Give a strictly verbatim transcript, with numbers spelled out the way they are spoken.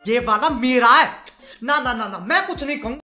ये वाला मेरा है। ना ना ना ना मैं कुछ नहीं कहूँ।